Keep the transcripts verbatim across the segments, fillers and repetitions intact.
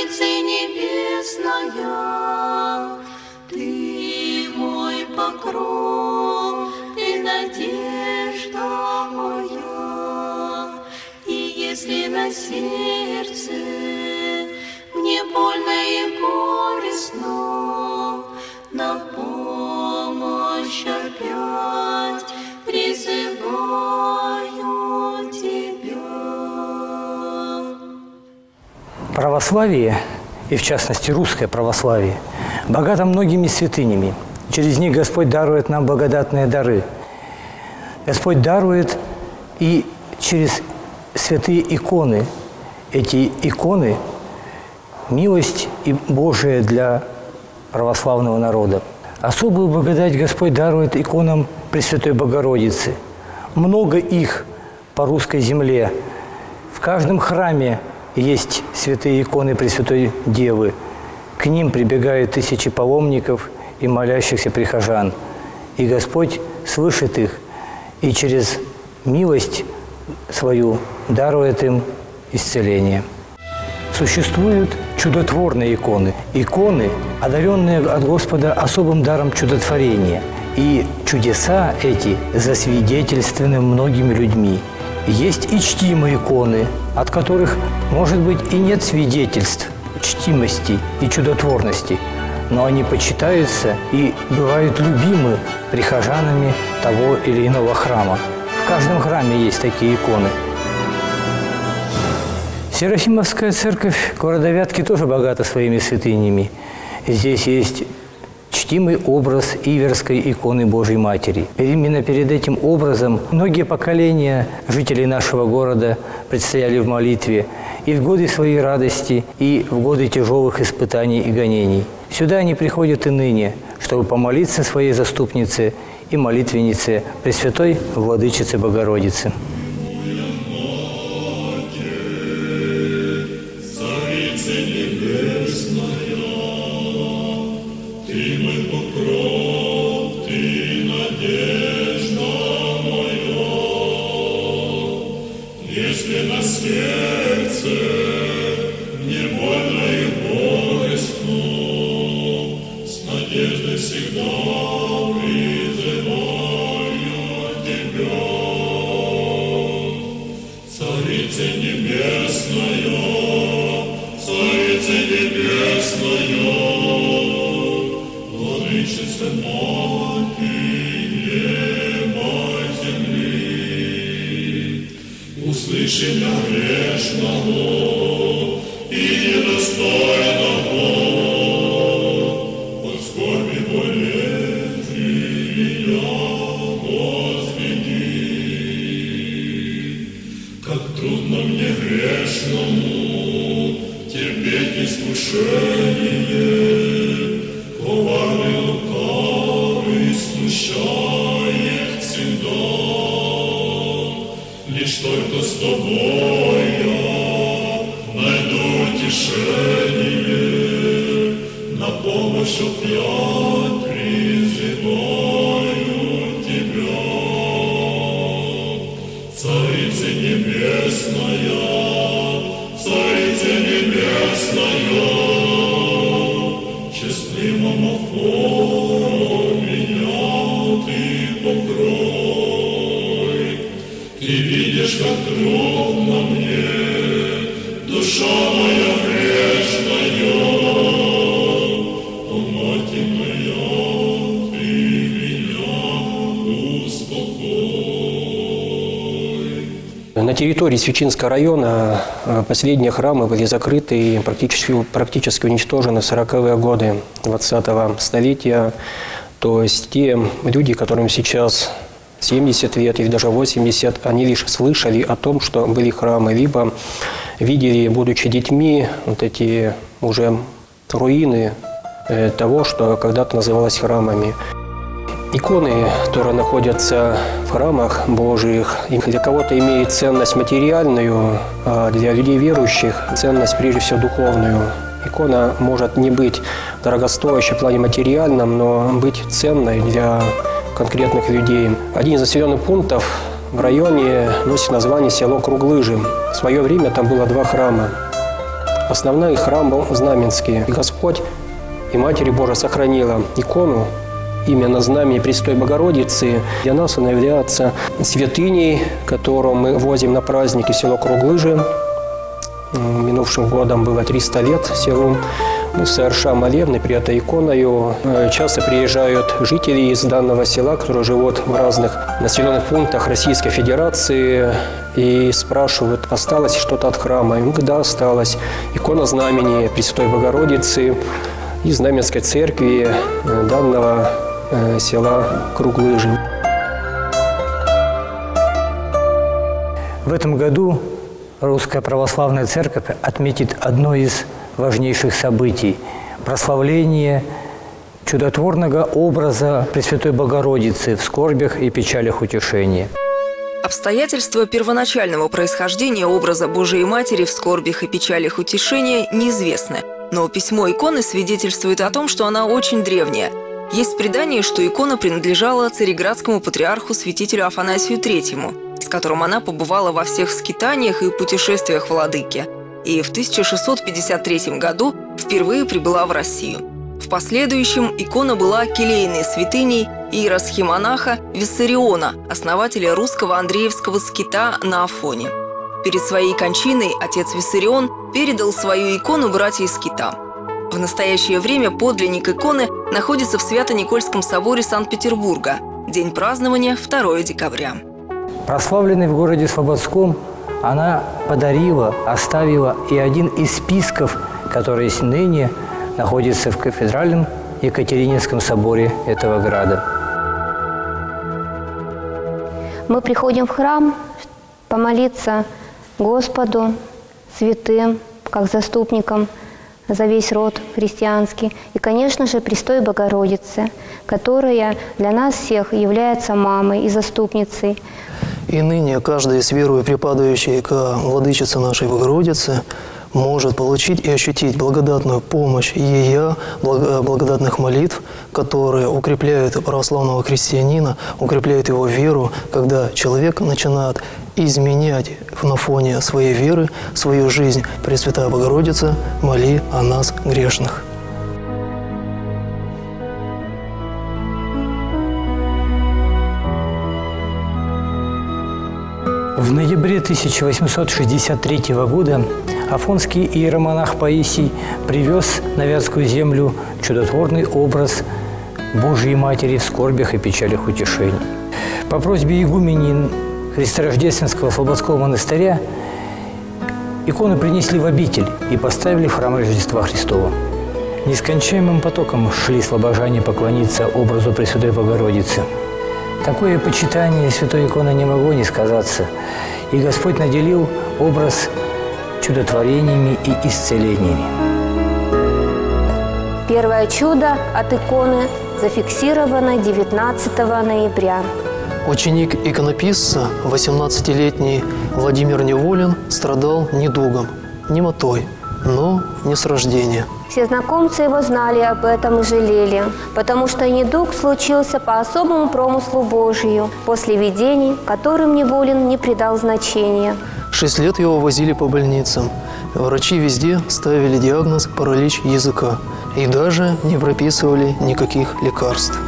Царица небесная, Ты мой покров, Ты надежда моя. И если на сердце мне больно и горестно, на помощь опять призываю Тебя. Православие, и в частности русское православие, богато многими святынями. Через них Господь дарует нам благодатные дары. Господь дарует и через святые иконы. Эти иконы – милость и Божия для православного народа. Особую благодать Господь дарует иконам Пресвятой Богородицы. Много их по русской земле. В каждом храме есть святые иконы Пресвятой Девы. К ним прибегают тысячи паломников и молящихся прихожан. И Господь слышит их и через милость свою дарует им исцеление. Существуют чудотворные иконы. Иконы, одаренные от Господа особым даром чудотворения. И чудеса эти засвидетельствованы многими людьми. Есть и чтимые иконы, от которых, может быть, и нет свидетельств чтимости и чудотворности, но они почитаются и бывают любимы прихожанами того или иного храма. В каждом храме есть такие иконы. Серафимовская церковь города Вятки тоже богата своими святынями. Здесь есть чтимый образ Иверской иконы Божьей Матери. Именно перед этим образом многие поколения жителей нашего города предстояли в молитве и в годы своей радости, и в годы тяжелых испытаний и гонений. Сюда они приходят и ныне, чтобы помолиться своей заступнице и молитвеннице Пресвятой Владычице Богородице. Услыши меня грешного и недостойного, от скорби болезни меня возведи. Как трудно мне грешному терпеть искушение, коварный лукавый смущает всегда. Лишь только с тобой я найду утешение, на помощь опять призываю тебя. Царица небесная, Царица небесная, честным омофором меня ты покрой. Ты видишь, как трудно мне, душа моя грешная, о, Мать моя, ты меня успокой. На территории Свечинского района последние храмы были закрыты и практически, практически уничтожены в сороковые годы двадцатого столетия. То есть те люди, которым сейчас семьдесят лет или даже восемьдесят, они лишь слышали о том, что были храмы, либо видели, будучи детьми, вот эти уже руины того, что когда-то называлось храмами. Иконы, которые находятся в храмах Божьих, для кого-то имеют ценность материальную, а для людей верующих ценность прежде всего духовную. Икона может не быть дорогостоящей в плане материальном, но быть ценной для конкретных людей. Один из населенных пунктов в районе носит название село Круглыжи. В свое время там было два храма. Основной храм был Знаменский. И Господь и Матерь Божия сохранила икону именно знамени Пресвятой Богородицы. Для нас она является святыней, которую мы возим на праздники в село Круглыжи. Минувшим годом было триста лет селу. Мы совершаем молебны при этой иконою. Часто приезжают жители из данного села, которые живут в разных населенных пунктах Российской Федерации, и спрашивают, осталось что-то от храма. И да, осталось. Икона знамени Пресвятой Богородицы из Знаменской церкви данного села Круглыжи. В этом году Русская Православная Церковь отметит одно из важнейших событий – прославление чудотворного образа Пресвятой Богородицы в скорбях и печалях утешения. Обстоятельства первоначального происхождения образа Божией Матери в скорбях и печалях утешения неизвестны, но письмо иконы свидетельствует о том, что она очень древняя. Есть предание, что икона принадлежала цареградскому патриарху святителю Афанасию Третьему, с которым она побывала во всех скитаниях и путешествиях владыки, и в тысяча шестьсот пятьдесят третьем году впервые прибыла в Россию. В последующем икона была келейной святыней иеросхимонаха Виссариона, основателя русского Андреевского скита на Афоне. Перед своей кончиной отец Виссарион передал свою икону братьям скита. В настоящее время подлинник иконы находится в Свято-Никольском соборе Санкт-Петербурга. День празднования – второе декабря. Прославленной в городе Слободском, она подарила, оставила и один из списков, который ныне находится в кафедральном Екатерининском соборе этого града. Мы приходим в храм помолиться Господу, святым, как заступникам за весь род христианский. И, конечно же, Престой Богородице, которая для нас всех является мамой и заступницей. И ныне каждый с верою припадающий к Владычице нашей Богородице может получить и ощутить благодатную помощь Ея, благодатных молитв, которые укрепляют православного христианина, укрепляют его веру, когда человек начинает изменять на фоне своей веры свою жизнь. Пресвятая Богородица, моли о нас грешных. В ноябре тысяча восемьсот шестьдесят третьего года афонский иеромонах Паисий привез на Вятскую землю чудотворный образ Божьей Матери в скорбях и печалях утешений. По просьбе игуменин Христорождественского Слободского монастыря икону принесли в обитель и поставили в храм Рождества Христова. Нескончаемым потоком шли слобожане поклониться образу Пресвятой Богородицы. Такое почитание святой иконы не могло не сказаться, и Господь наделил образ чудотворениями и исцелениями. Первое чудо от иконы зафиксировано девятнадцатого ноября. Ученик иконописца, восемнадцатилетний Владимир Неволин, страдал недугом, немотой, но не с рождения. Все знакомцы его знали об этом и жалели, потому что недуг случился по особому промыслу Божию, после видений, которым Неволин не придал значения. Шесть лет его возили по больницам. Врачи везде ставили диагноз паралич языка и даже не прописывали никаких лекарств.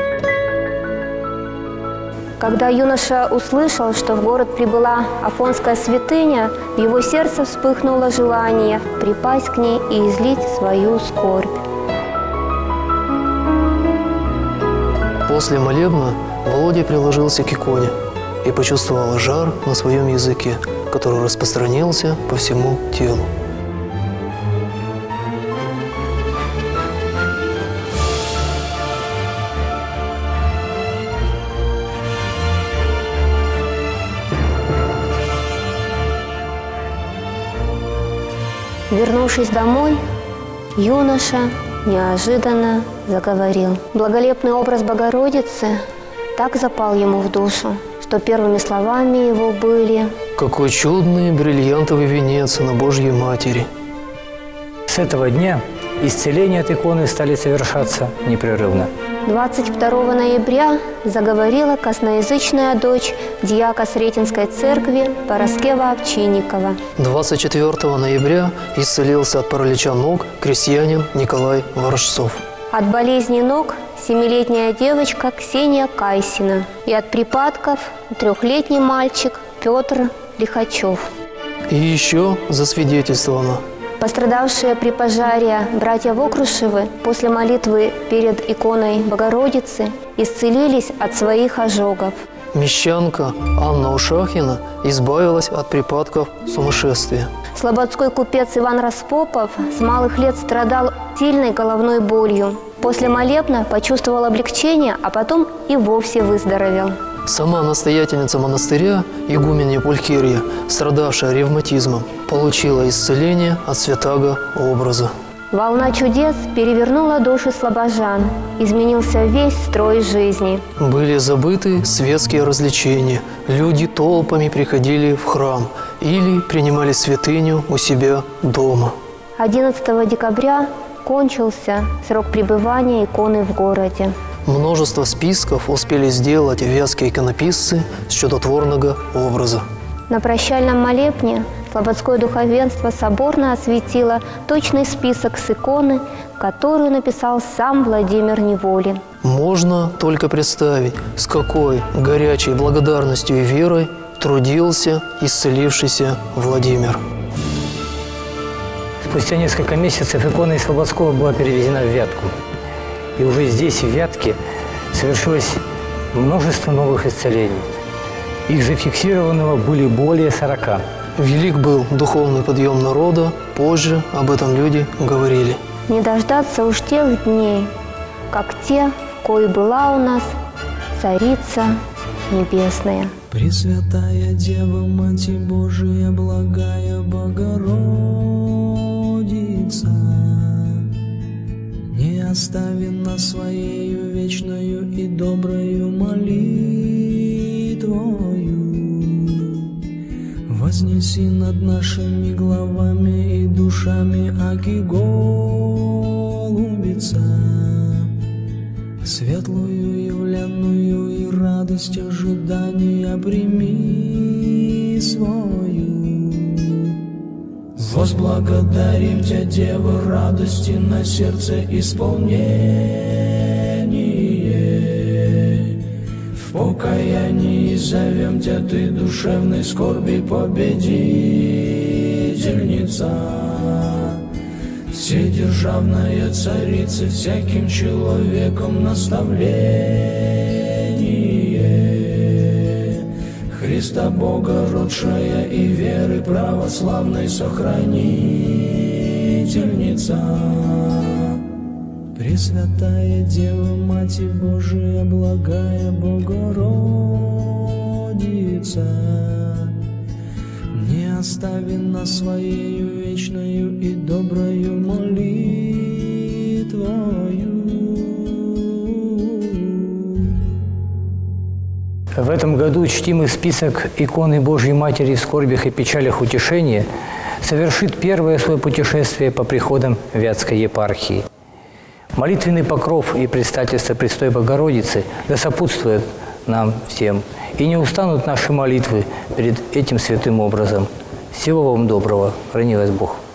Когда юноша услышал, что в город прибыла Афонская святыня, в его сердце вспыхнуло желание припасть к ней и излить свою скорбь. После молебна Володя приложился к иконе и почувствовал жар на своем языке, который распространился по всему телу. Вернувшись домой, юноша неожиданно заговорил. Благолепный образ Богородицы так запал ему в душу, что первыми словами его были: «Какой чудный бриллиантовый венец на Божьей Матери!» С этого дня исцеления от иконы стали совершаться непрерывно. двадцать второго ноября заговорила косноязычная дочь дьяка Сретенской церкви Параскева Овчинникова. двадцать четвёртого ноября исцелился от паралича ног крестьянин Николай Ворожцов. От болезни ног семилетняя девочка Ксения Кайсина. И от припадков трехлетний мальчик Петр Лихачев. И еще засвидетельствовано. Пострадавшие при пожаре братья Вокрушевы после молитвы перед иконой Богородицы исцелились от своих ожогов. Мещанка Анна Ушахина избавилась от припадков сумасшествия. Слободской купец Иван Распопов с малых лет страдал сильной головной болью. После молебна почувствовал облегчение, а потом и вовсе выздоровел. Сама настоятельница монастыря, игуменья Пулькирья, страдавшая ревматизмом, получила исцеление от святаго образа. Волна чудес перевернула души слобожан. Изменился весь строй жизни. Были забыты светские развлечения. Люди толпами приходили в храм или принимали святыню у себя дома. одиннадцатого декабря кончился срок пребывания иконы в городе. Множество списков успели сделать вятские иконописцы с чудотворного образа. На прощальном молебне слободское духовенство соборно осветило точный список с иконы, которую написал сам Владимир Неволин. Можно только представить, с какой горячей благодарностью и верой трудился исцелившийся Владимир. Спустя несколько месяцев икона из Слободского была перевезена в Вятку. И уже здесь, в Вятке, совершилось множество новых исцелений. Их зафиксированного были более сорока. Велик был духовный подъем народа, позже об этом люди говорили. Не дождаться уж тех дней, как те, в кои была у нас Царица Небесная. Пресвятая Дева, Мать Божия, благая Богородица, не остави нас своею вечною и доброю молитвою. Вознеси над нашими главами и душами, аки голубица, светлую явленную и радость ожидания прими свою. Возблагодарим Тебя, Дева, радости на сердце исполнение. В покаянии зовем Тебя, Ты душевной скорби победительница. Вседержавная Царица, всяким человеком наставление. Христа Богородшая и веры православной сохранительница. Пресвятая Дева, Мать Божия, благая Богородица, не остави нас своею вечною и доброю молитвою. В этом году чтимый список иконы Божьей Матери в скорбях и печалях утешения совершит первое свое путешествие по приходам Вятской епархии. Молитвенный покров и предстательство Престой Богородицы да сопутствуют нам всем, и не устанут наши молитвы перед этим святым образом. Всего вам доброго. Храни вас Бог.